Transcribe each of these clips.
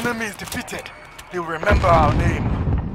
enemy is defeated, they will remember our name.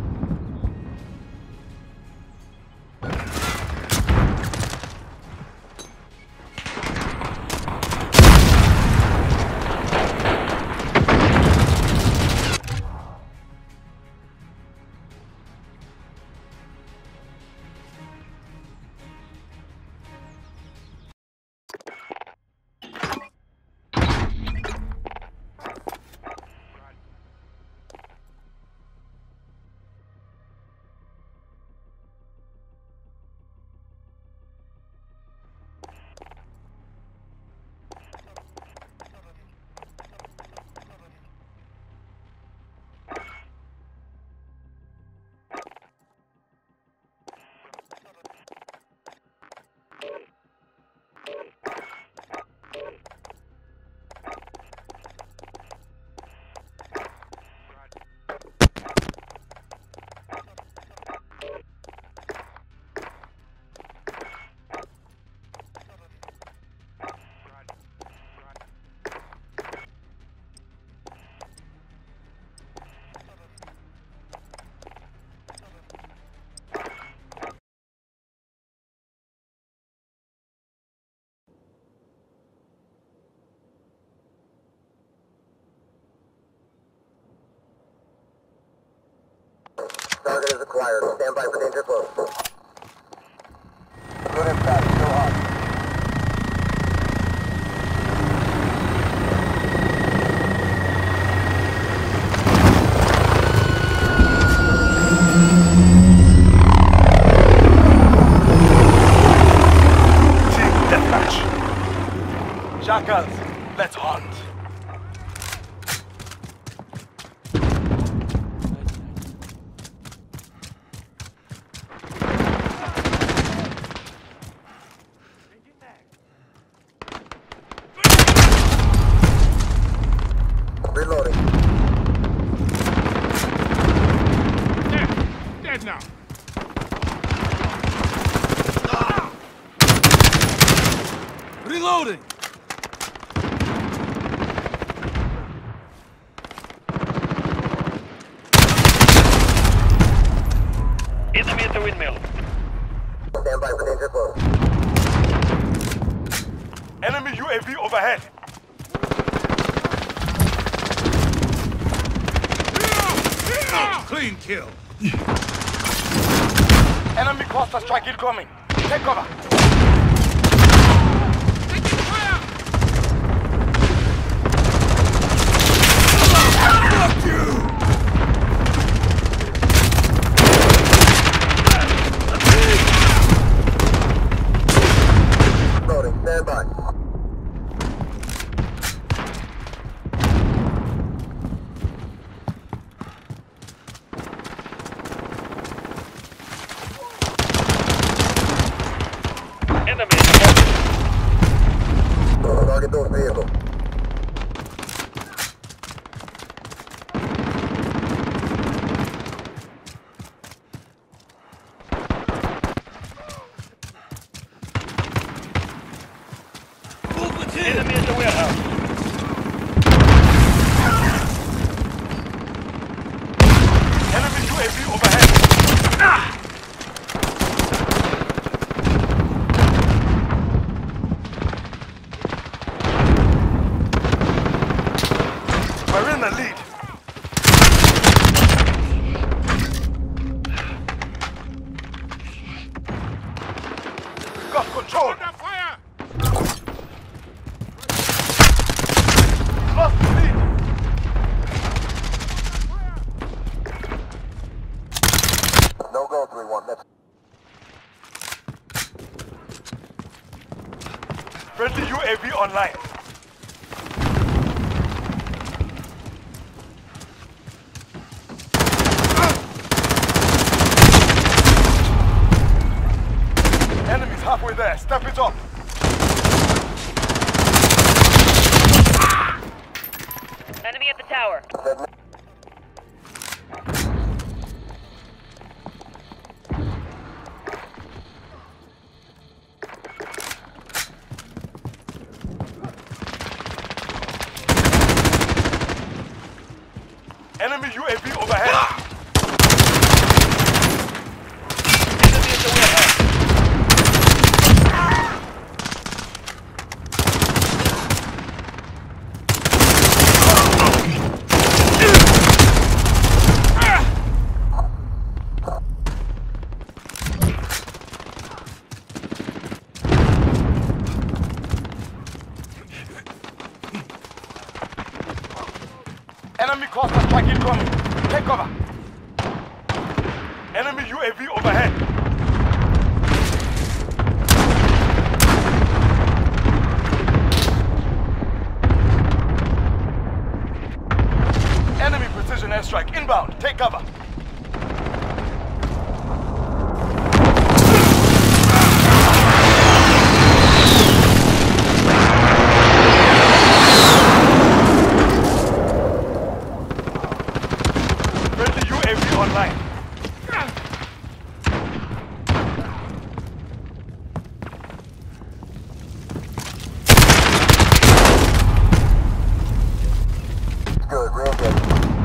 Target is acquired. Stand by for danger close. Good impact. Still hot. Team deathmatch. Jackals, let's hunt. Reloading. Dead now. Reloading. Enemy at the windmill. Stand by for danger close. Enemy UAV overhead. Clean kill. Enemy cluster strike incoming. Take cover. Taking fire. Fuck you! Reloading. Stand by. Enemy. Target those vehicles. Movement here. Enemy at the warehouse. Enemy UAV overhead. We're in the lead. Got control. Under fire. Lost the lead. No go 3-1. That's Friendly UAV online. Enemies halfway there. Step it up. Enemy at the tower. Enemy UAV overhead. Enemy at the warehouse. Enemy cluster strike incoming. Take cover. Enemy UAV overhead. Enemy precision airstrike inbound. Take cover. Friendly UAV online. Good, real good.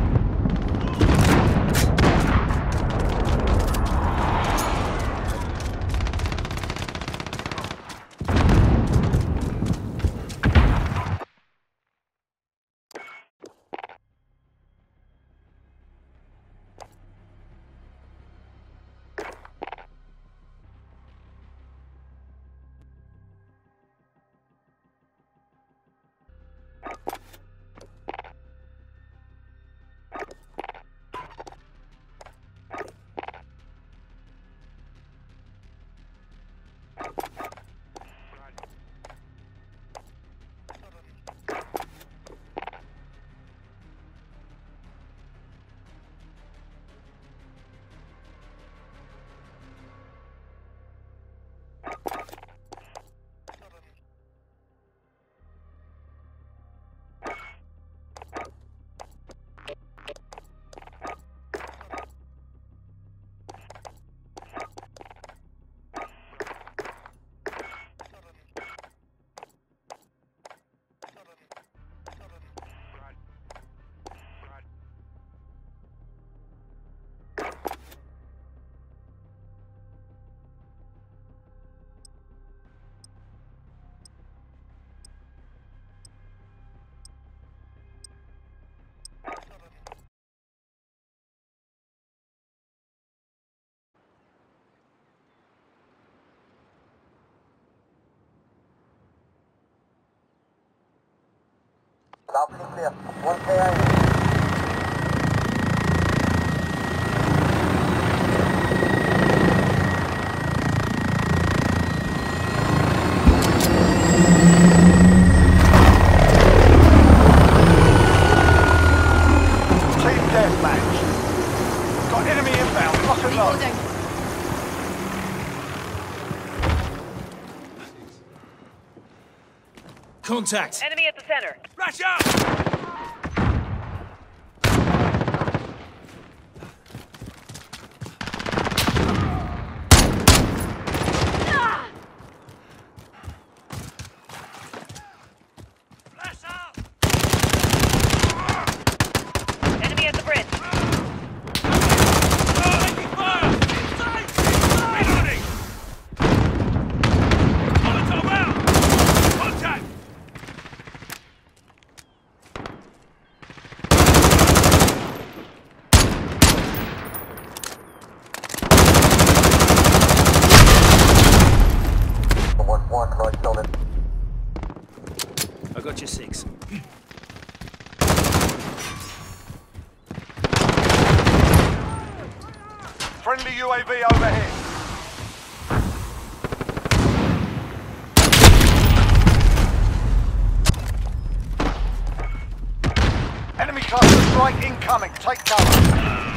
Balcony clear. 1 KIA. Team deathmatch. Got enemy inbound. Lock and load. Contact! Enemy at the center. Rush out! Flash out! Enemy at the bridge. Taking fire! Inside! Reloading! Molotov out! Contact! Right shoulder. I got you 6. Friendly UAV overhead. Enemy cluster strike incoming. Take cover.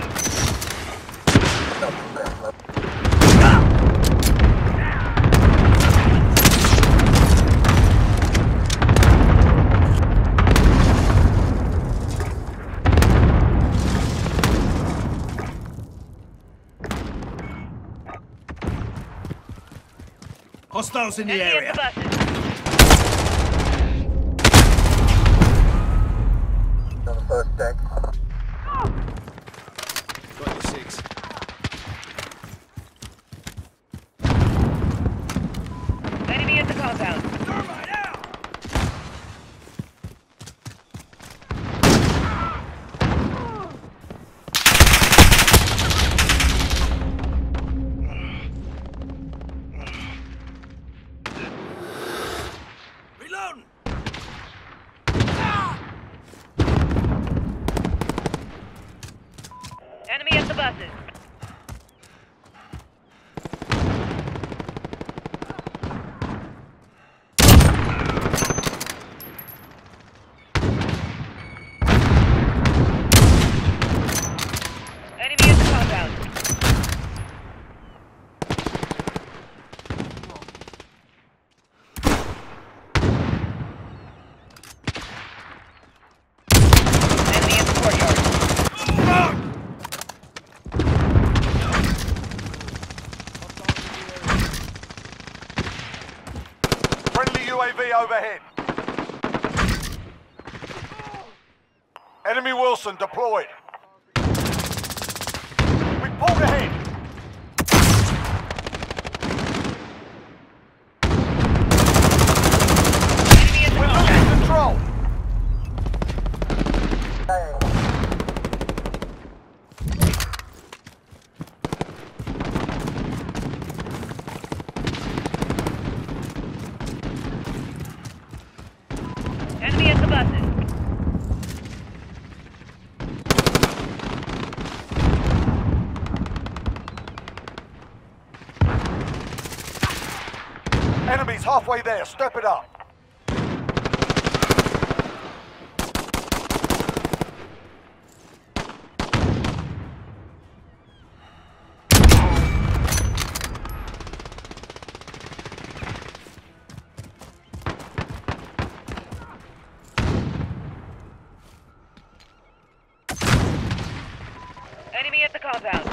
Hostiles in the Enemy area. at the buses. On the first deck. overhead. Enemy Wilson deployed. We pulled ahead. Enemy at the We're compound. losing control. Enemy at the buses. Enemies halfway there. Step it up. Enemy at the compound.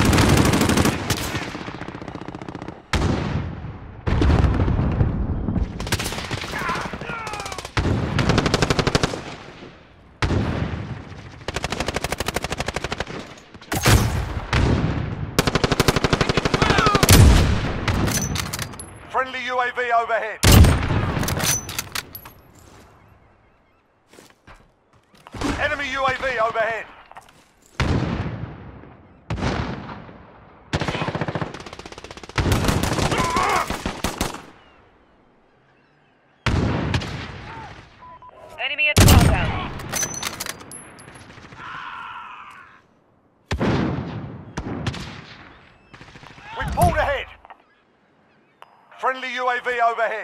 Friendly UAV overhead. Enemy UAV overhead. Enemy at the compound. We pulled ahead. Friendly UAV overhead.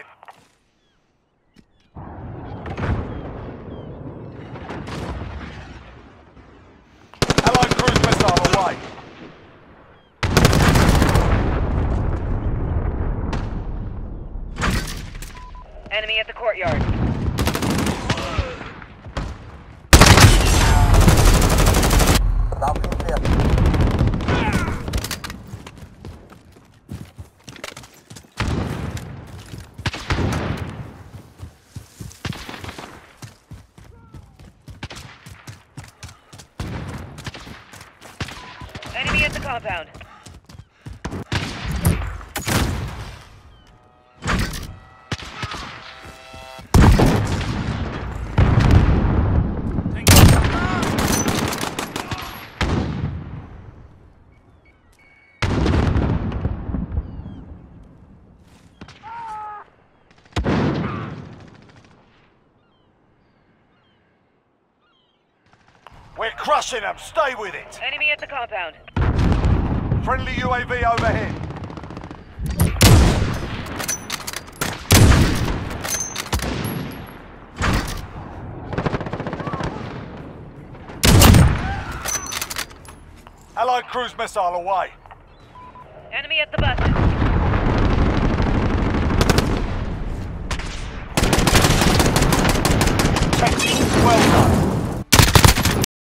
Allied cruise missile away. Enemy at the courtyard. Balcony clear. Enemy at the compound. We're crushing them. Stay with it. Enemy at the compound. Friendly UAV overhead. Allied cruise missile away. Enemy at the buses.